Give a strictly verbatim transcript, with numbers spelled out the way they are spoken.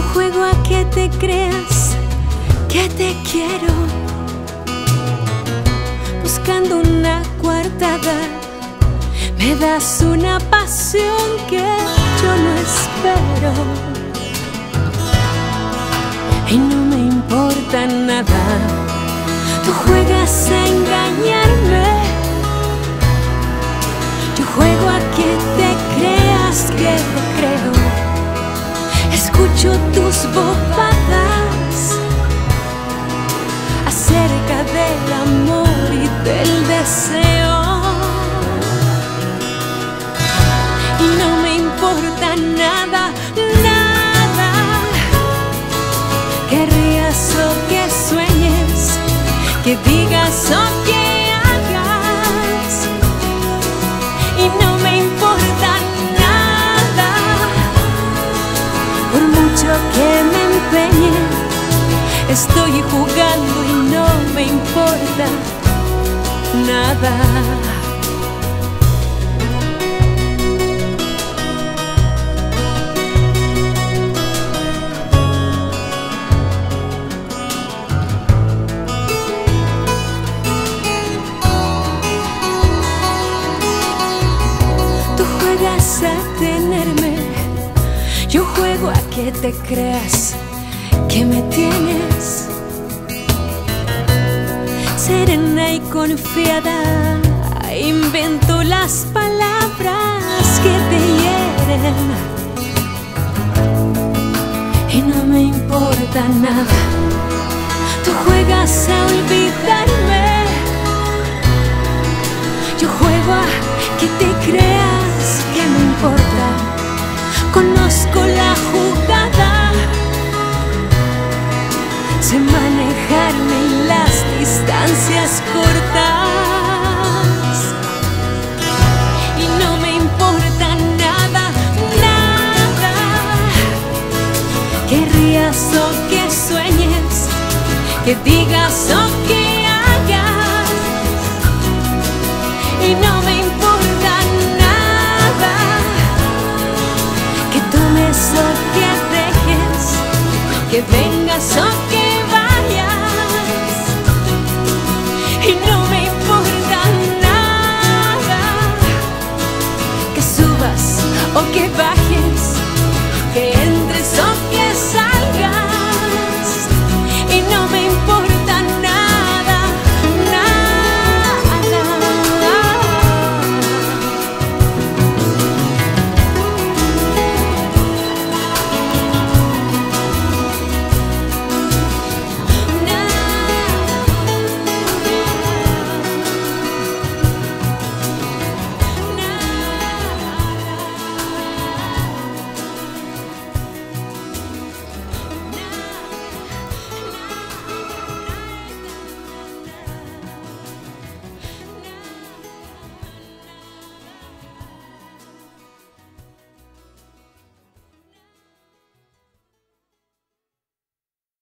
juego a que te creas que te quiero, buscando una coartada. Me das una pasión que yo no espero, y no me importa nada. Tú juegas a engañarme, yo juego a que te creas que te creo. Escucho tus bobadas acerca del amor y del deseo, y no me importa nada, nada. Querrías o que sueñes, que digas o que hagas, y no me importa nada. Por mucho que me empeñe, estoy jugando y no me importa nada. Tú juegas a tenerme, yo juego a que te creas que me tienes. Serena y confiada, invento las palabras que te hieren, y no me importa nada. Tú juegas a olvidarme, yo juego a que te creas que me importa. Conozco la jugada, sé manejarme en las distancias cortas, y no me importa nada, nada. Querrías o que sueñes, que digas o que hagas, y no me importa nada. Que tomes o que dejes, que vengas o que vayas, y no me importa nada. Que subas o que bajes,